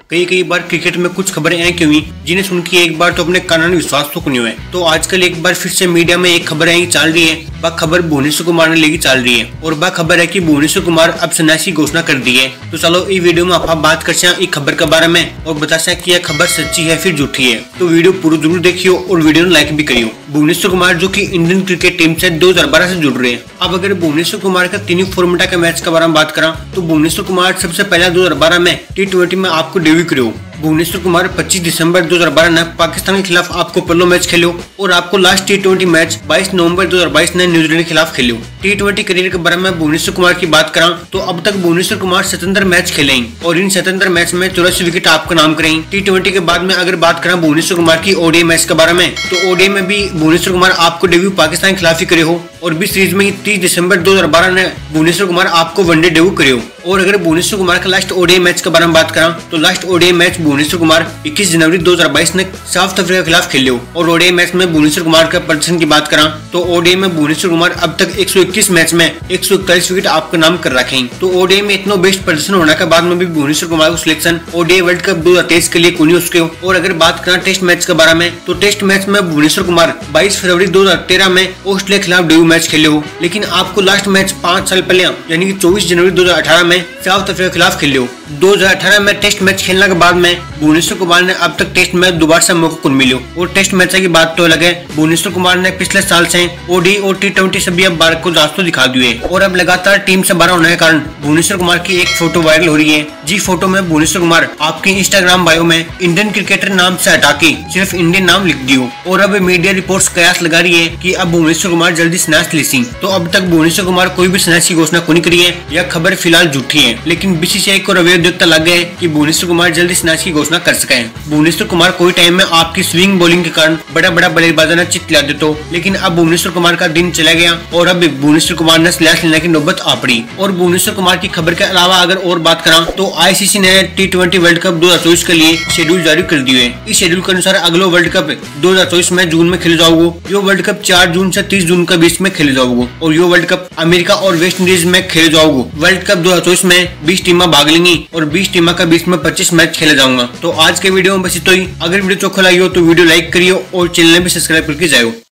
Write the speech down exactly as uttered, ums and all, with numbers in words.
कई कई बार क्रिकेट में कुछ खबरें ऐसी हुई जिन्हें सुन के एक बार तो अपने कानों विश्वास तो नहीं हुए। तो आजकल एक बार फिर से मीडिया में एक खबर ऐसी चल रही है, वह खबर भुवनेश्वर कुमार ने लेके चल रही है और वह खबर है कि भुवनेश्वर कुमार अब सन्यासी घोषणा कर दी है। तो चलो इस वीडियो में आप बात कर इस खबर के बारे में और बता सकें कि यह खबर सच्ची है फिर झूठी है। तो वीडियो पूरा जरूर देखियो और वीडियो को लाइक भी करियो। भुवनेश्वर कुमार जो कि इंडियन क्रिकेट टीम से दो हज़ार बारह से जुड़ रहे हैं। अब अगर भुवनेश्वर कुमार का तीन फॉर्मेटा के मैच के बारे में बात करा तो भुवनेश्वर कुमार सबसे पहले दो हज़ार बारह में टी ट्वेंटी में आपको डेब्यू करो। भुवनेश्वर कुमार पच्चीस दिसंबर दो हज़ार बारह में पाकिस्तान के खिलाफ आपको पहला मैच खेलो और आपको लास्ट टी ट्वेंटी मैच बाईस नवंबर दो हज़ार बाईस में न्यूजीलैंड के खिलाफ खेलो। टी ट्वेंटी करियर के बारे में भुवनेश्वर कुमार की बात करा तो अब तक भुवनेश्वर कुमार स्वतंत्र मैच खेले और इन स्वतंत्र मैच में चौरासी विकेट आपका नाम करें। टी ट्वेंटी के बाद में अगर बात करा भुवनेश्वर कुमार की ओडीआई मैच के बारे में तो ओडीआई में भी भुवनेश्वर कुमार आपको डेब्यू पाकिस्तान के खिलाफ ही करे हो और भी सीरीज में तीस दिसंबर दो हज़ार बारह में भुवनेश्वर कुमार आपको वनडे डेब्यू करे हो। और अगर भुवनेश्वर कुमार का लास्ट ओडीआई मैच के बारे में बात करा तो last ODI match Bhuvneshwar Kumar इक्कीस जनवरी दो हज़ार बाईस में साउथ अफ्रीका के खिलाफ खेले हो और ओडीआई मैच में भुवनेश्वर कुमार का प्रदर्शन की बात करा तो ओडीआई में भुवनेश्वर कुमार अब तक एक सौ इक्कीस मैच में एक सौ इकतालीस विकेट आपका नाम कर रखे। तो ओडीआई में इतना बेस्ट प्रदर्शन होने के बाद में भी भुवनेश्वर कुमार को सिलेक्शन ओडीआई वर्ल्ड कप दो हज़ार तेईस के लिए कोनी उसके हो। और अगर बात करा टेस्ट मैच के बारे में तो टेस्ट मैच में भुवनेश्वर कुमार बाईस फरवरी दो हज़ार तेरह में ऑस्ट्रेलिया के खिलाफ डेब्यू मैच खेले हो, लेकिन आपको लास्ट मैच पाँच साल पहले यानी कि चौबीस जनवरी दो हज़ार अठारह में साउथ अफ्रीका के खिलाफ खेले हो। दो हज़ार अठारह में टेस्ट मैच खेलने के बाद में भुवनेश्वर कुमार ने अब तक टेस्ट मैच दोबारा से मौका कौन मिलो और टेस्ट मैच की बात तो अलग है। भुवनेश्वर कुमार ने पिछले साल से ओडी और टी ट्वेंटी सभी अब बारह को दास्तों दिखा दिए और अब लगातार टीम से बाहर होने के कारण भुवनेश्वर कुमार की एक फोटो वायरल हो रही है। जी फोटो में भुवनेश्वर कुमार आपकी इंस्टाग्राम बायो में इंडियन क्रिकेटर नाम से हटा के सिर्फ इंडियन नाम लिख दियो और अब मीडिया रिपोर्ट्स कयास लगा रही है कि अब भुवनेश्वर कुमार जल्दी संन्यास लेसी। तो अब तक भुवनेश्वर कुमार कोई भी संन्यास की घोषणा नहीं करी है, यह खबर फिलहाल झूठी है, लेकिन बीसीसीआई को रवैया देखता लग गया है कि भुवनेश्वर कुमार जल्दी संन्यास की घोषणा कर सके। भुवनेश्वर कुमार कोई टाइम में आपकी स्विंग बॉलिंग के कारण बड़ा बड़ा बल्लेबाजों ने चित ला देते, लेकिन अब भुवनेश्वर कुमार का दिन चला गया और अब भुवनेश्वर कुमार ने संन्यास लेने की नौबत आ पड़ी। और भुवनेश्वर कुमार की खबर के अलावा अगर और बात करा तो आईसीसी ने टी ट्वेंटी वर्ल्ड कप दो हज़ार चौबीस के लिए शेड्यूल जारी कर दिए है। इस शेड्यूल के अनुसार अगला वर्ल्ड कप दो हज़ार चौबीस में जून में खेले जाओगे। यो वर्ल्ड कप चार जून से तीस जून के बीच में खेले जाओगे और यो वर्ल्ड कप अमेरिका और वेस्ट इंडीज में खेले जाओगे। वर्ल्ड कप दो हज़ार चौबीस में बीस टीम भाग लेंगी और बीस टीम का बीच में पच्चीस मैच खेले जाऊंगा। तो आज के वीडियो में बस इतना ही। अगर वीडियो चोखा लगी हो तो वीडियो लाइक करियो और चैनल भी सब्सक्राइब करके जाओ।